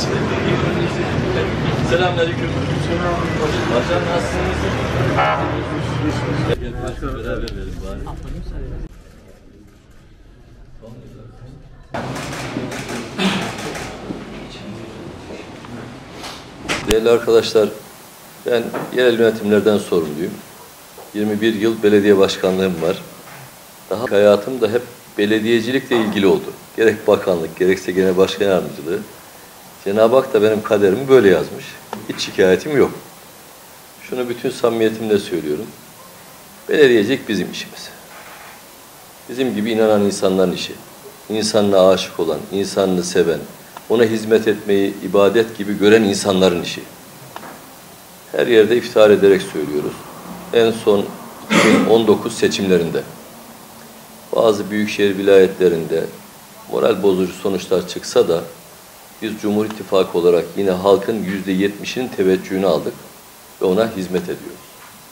Selamünaleyküm. Hocam nasılsınız? Gel beraber verelim bari. Değerli arkadaşlar, ben yerel yönetimlerden sorumluyum. 21 yıl belediye başkanlığım var. Daha hayatım da hep belediyecilikle ilgili oldu. Gerek bakanlık, gerekse gene başkan yardımcılığı. Cenab-ı Hak da benim kaderimi böyle yazmış. Hiç şikayetim yok. Şunu bütün samimiyetimle söylüyorum. Belediyecilik bizim işimiz. Bizim gibi inanan insanların işi. İnsanına aşık olan, insanını seven, ona hizmet etmeyi ibadet gibi gören insanların işi. Her yerde iftihar ederek söylüyoruz. En son 2019 seçimlerinde bazı büyükşehir vilayetlerinde moral bozucu sonuçlar çıksa da biz Cumhur İttifakı olarak yine halkın %70'inin teveccühünü aldık ve ona hizmet ediyoruz.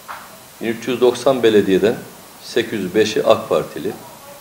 1390 belediyeden 805'i AK Partili,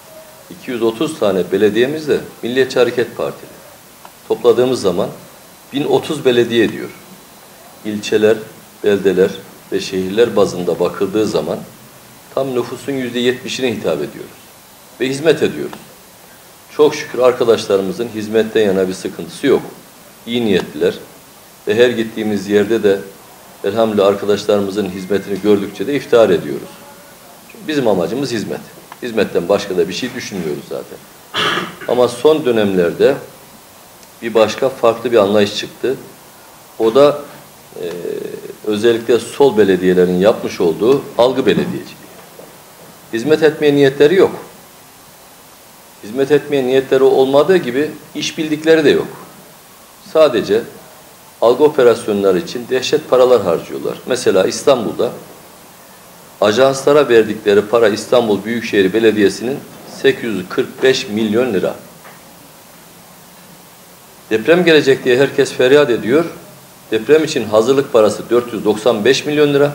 230 tane belediyemiz de Milliyetçi Hareket Partili. Topladığımız zaman 1030 belediye ediyor. İlçeler, beldeler ve şehirler bazında bakıldığı zaman tam nüfusun %70'ine hitap ediyoruz ve hizmet ediyoruz. Çok şükür arkadaşlarımızın hizmetten yana bir sıkıntısı yok. İyi niyetliler ve her gittiğimiz yerde de elhamdülillah arkadaşlarımızın hizmetini gördükçe de iftihar ediyoruz. Çünkü bizim amacımız hizmet. Hizmetten başka da bir şey düşünmüyoruz zaten. Ama son dönemlerde bir başka farklı bir anlayış çıktı. O da özellikle sol belediyelerin yapmış olduğu algı belediyeciliği. Hizmet etmeye niyetleri yok. Hizmet etmeye niyetleri olmadığı gibi iş bildikleri de yok. Sadece algı operasyonları için dehşet paralar harcıyorlar. Mesela İstanbul'da ajanslara verdikleri para İstanbul Büyükşehir Belediyesi'nin 845 milyon lira. Deprem gelecek diye herkes feryat ediyor. Deprem için hazırlık parası 495 milyon lira.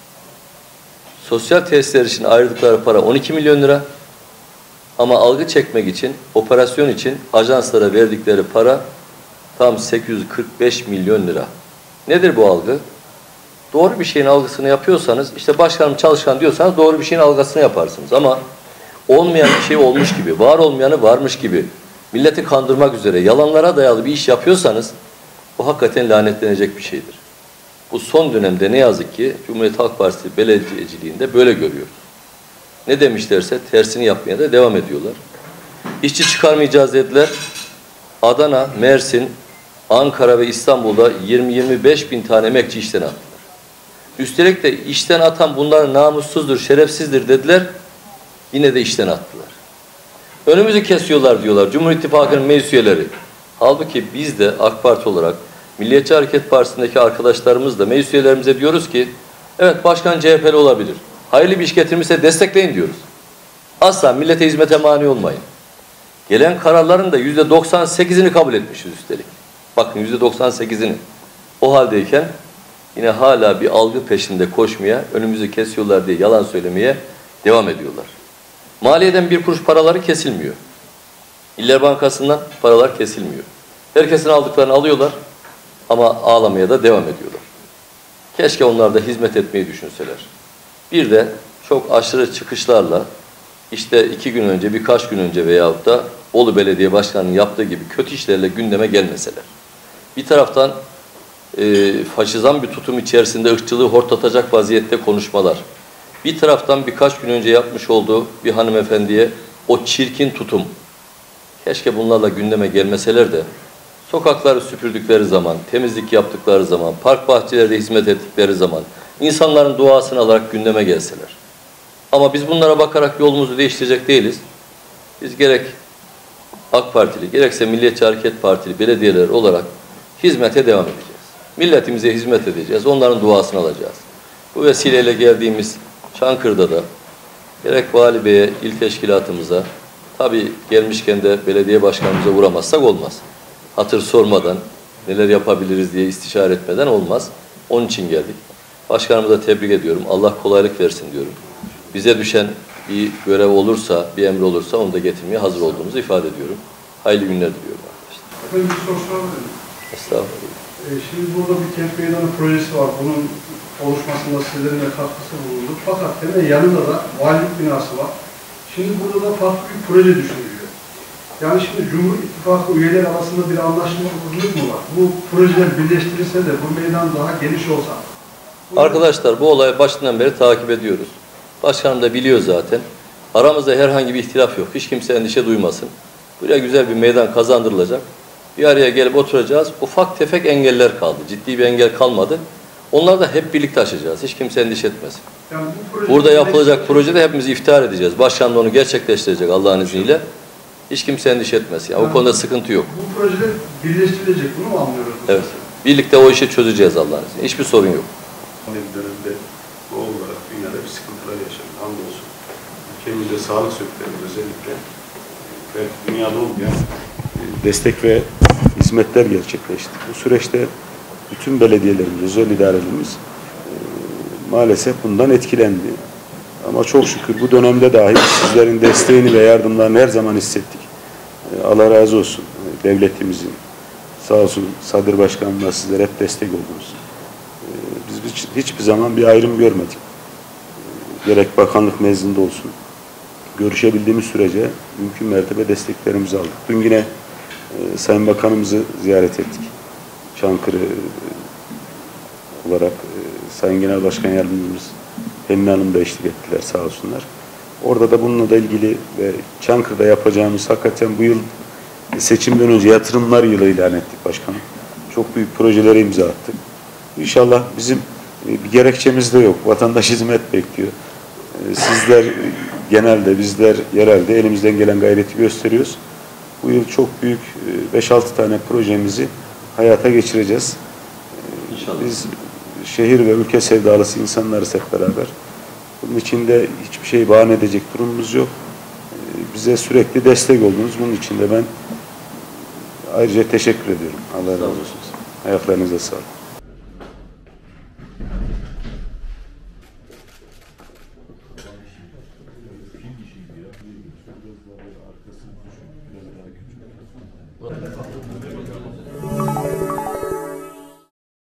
Sosyal tesisler için ayırdıkları para 12 milyon lira. Ama algı çekmek için, operasyon için ajanslara verdikleri para tam 845 milyon lira. Nedir bu algı? Doğru bir şeyin algısını yapıyorsanız, işte başkanım çalışkan diyorsanız doğru bir şeyin algısını yaparsınız. Ama olmayan bir şey olmuş gibi, var olmayanı varmış gibi, milleti kandırmak üzere yalanlara dayalı bir iş yapıyorsanız bu hakikaten lanetlenecek bir şeydir. Bu son dönemde ne yazık ki Cumhuriyet Halk Partisi belediyeciliğinde böyle görüyoruz. Ne demişlerse tersini yapmaya da devam ediyorlar. İşçi çıkarmayacağız dediler. Adana, Mersin, Ankara ve İstanbul'da 20-25 bin tane emekçi işten attılar. Üstelik de işten atan bunlar namussuzdur, şerefsizdir dediler. Yine de işten attılar. Önümüzü kesiyorlar diyorlar Cumhur İttifakı'nın meclis üyeleri. Halbuki biz de AK Parti olarak Milliyetçi Hareket Partisi'ndeki arkadaşlarımız da meclis üyelerimize diyoruz ki evet başkan CHP'li olabilir. Hayırlı bir iş getirmişse destekleyin diyoruz. Asla millete hizmete mani olmayın. Gelen kararların da %98'ini kabul etmişiz üstelik. Bakın %98'ini. O haldeyken yine hala bir algı peşinde koşmaya, önümüzü kesiyorlar diye yalan söylemeye devam ediyorlar. Maliyeden bir kuruş paraları kesilmiyor. İller Bankası'ndan paralar kesilmiyor. Herkesin aldıklarını alıyorlar ama ağlamaya da devam ediyorlar. Keşke onlar da hizmet etmeyi düşünseler. Bir de çok aşırı çıkışlarla işte 2 gün önce, birkaç gün önce veyahut da Bolu Belediye Başkanı'nın yaptığı gibi kötü işlerle gündeme gelmeseler. Bir taraftan faşizan bir tutum içerisinde ırkçılığı hortlatacak vaziyette konuşmalar. Bir taraftan birkaç gün önce yapmış olduğu bir hanımefendiye o çirkin tutum. Keşke bunlarla gündeme gelmeseler de sokakları süpürdükleri zaman, temizlik yaptıkları zaman, park bahçelerde hizmet ettikleri zaman insanların duasını alarak gündeme gelseler. Ama biz bunlara bakarak yolumuzu değiştirecek değiliz. Biz gerek AK Partili, gerekse Milliyetçi Hareket Partili belediyeler olarak hizmete devam edeceğiz. Milletimize hizmet edeceğiz, onların duasını alacağız. Bu vesileyle geldiğimiz Çankırı'da da gerek Vali Bey'e, il teşkilatımıza, tabii gelmişken de belediye başkanımıza uğramazsak olmaz. Hatır sormadan, neler yapabiliriz diye istişare etmeden olmaz. Onun için geldik. Başkanımı da tebrik ediyorum. Allah kolaylık versin diyorum. Bize düşen bir görev olursa, bir emir olursa onu da getirmeye hazır olduğumuzu ifade ediyorum. Hayırlı günler diliyorum arkadaşlar. Efendim bir soru sorabilir miyim? Estağfurullah. Şimdi burada bir kent meydanı projesi var. Bunun oluşmasında sizlerin de katkısı bulundu. Fakat hemen yanında da valilik binası var. Şimdi burada da farklı bir proje düşünülüyor. Yani şimdi Cumhur İttifakı üyeleri arasında bir anlaşmazlık mı var? Bu projeler birleştirilse de bu meydan daha geniş olsa. Arkadaşlar bu olayı başından beri takip ediyoruz. Başkanım da biliyor zaten. Aramızda herhangi bir ihtilaf yok. Hiç kimse endişe duymasın. Buraya güzel bir meydan kazandırılacak. Bir araya gelip oturacağız. Ufak tefek engeller kaldı. Ciddi bir engel kalmadı. Onları da hep birlikte aşacağız. Hiç kimse endişe etmesin. Yani Burada yapılacak projede hepimiz iftihar edeceğiz. Başkan da onu gerçekleştirecek Allah'ın izniyle. Hiç kimse endişe etmesin. Yani o konuda sıkıntı yok. Bu projeler birleştirilecek. Bunu mu anlıyoruz? Evet. Birlikte o işi çözeceğiz Allah'ın izniyle. Hiçbir sorun yok. Pandemi döneminde doğal olarak dünyada bir sıkıntılar yaşadık. Hamdolsun. Ülkemizde sağlık sektöründe özellikle belki dünyada olmayan destek ve hizmetler gerçekleşti. Bu süreçte bütün belediyelerimiz, özel idarelerimiz maalesef bundan etkilendi. Ama çok şükür bu dönemde dahi sizlerin desteğini ve yardımlarını her zaman hissettik. Allah razı olsun devletimizin. Sağ olsun Sadır Başkanımla sizlere hep destek oldunuz. Biz hiçbir zaman bir ayrım görmedik. Gerek bakanlık nezdinde olsun. Görüşebildiğimiz sürece mümkün mertebe desteklerimizi aldık. Dün yine Sayın Bakanımızı ziyaret ettik. Çankırı olarak Sayın Genel Başkan Yardımcımız Pelin Hanım da eşlik ettiler sağ olsunlar. Orada da bununla da ilgili ve Çankırı'da yapacağımız hakikaten bu yıl seçimden önce yatırımlar yılı ilan ettik başkanım. Çok büyük projelere imza attık. İnşallah bizim bir gerekçemiz de yok. Vatandaş hizmet bekliyor. Sizler genelde, bizler yerelde elimizden gelen gayreti gösteriyoruz. Bu yıl çok büyük 5-6 tane projemizi hayata geçireceğiz. İnşallah. Biz şehir ve ülke sevdalısı insanlarız hep beraber. Bunun için de hiçbir şey bahane edecek durumumuz yok. Bize sürekli destek oldunuz. Bunun için de ben ayrıca teşekkür ediyorum. Allah razı olsun. Ayaklarınıza sağlık.